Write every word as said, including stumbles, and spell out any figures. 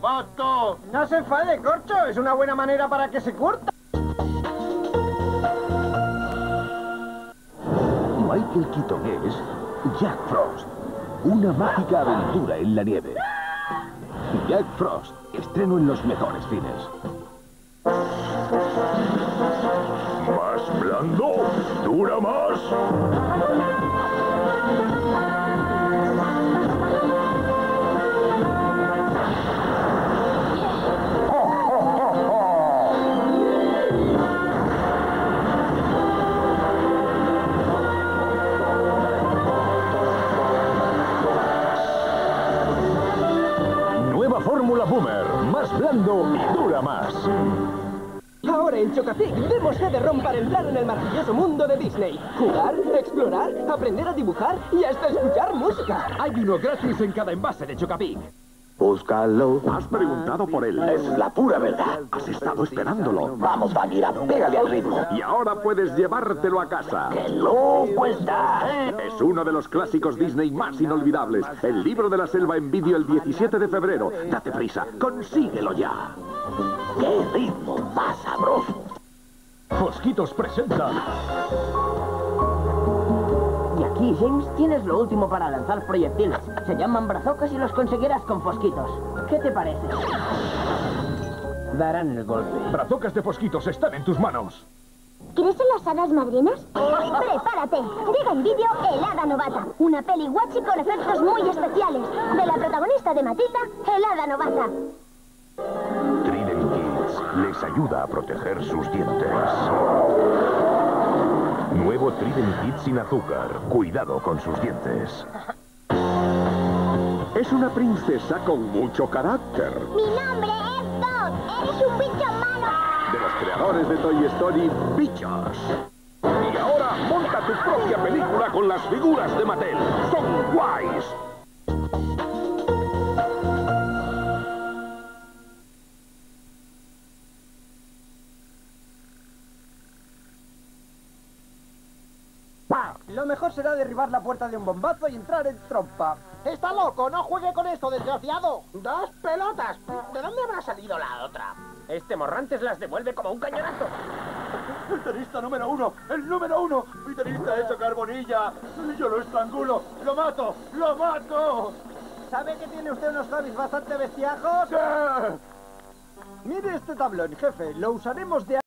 ¡Pato! No se enfade, corcho. Es una buena manera para que se curta. Michael Keaton es Jack Frost. Una mágica aventura en la nieve. Jack Frost. Estreno en los mejores cines. ¿Más blando? ¿Dura más? Nueva fórmula Boomer. Más blando y dura más. Ahora en Chocapic vemos C D-ROM para entrar en el maravilloso mundo de Disney. Jugar, explorar, aprender a dibujar y hasta escuchar música. Hay uno gratis en cada envase de Chocapic. Búscalo. Has preguntado por él. Es la pura verdad. Has estado esperándolo. Vamos, Bagheera, pégale al ritmo. Y ahora puedes llevártelo a casa. ¡Qué loco está! Es uno de los clásicos Disney más inolvidables. El libro de la selva en vídeo el diecisiete de febrero. Date prisa, consíguelo ya. ¡Qué ritmo más sabroso! Fosquitos presenta. Y aquí, James, tienes lo último para lanzar proyectiles. Se llaman brazocas y los conseguirás con Fosquitos. ¿Qué te parece? Darán el golpe. Brazocas de Fosquitos están en tus manos. ¿Crees en las hadas madrinas? ¡Prepárate! Llega en vídeo El Hada Novata, una peli guachi con efectos muy especiales, de la protagonista de Matita, El Hada Novata. Trident Kids les ayuda a proteger sus dientes. Nuevo Trident Kids sin azúcar. Cuidado con sus dientes. Es una princesa con mucho carácter. Mi nombre es Dot. Eres un bicho malo. De los creadores de Toy Story, Bichos. Y ahora monta tu propia película con las figuras de Mattel. Son guays. Lo mejor será derribar la puerta de un bombazo y entrar en trompa. ¡Está loco! ¡No juegue con esto, desgraciado! ¡Dos pelotas! ¿De dónde habrá salido la otra? Este Morrantes las devuelve como un cañonazo. ¡El tenista número uno! ¡El número uno! ¡Mi tenista ha hecho carbonilla! ¡Yo lo estrangulo! ¡Lo mato! ¡Lo mato! ¿Sabe que tiene usted unos hobbies bastante bestiajos? ¡Sí! Mire este tablón, jefe. Lo usaremos de...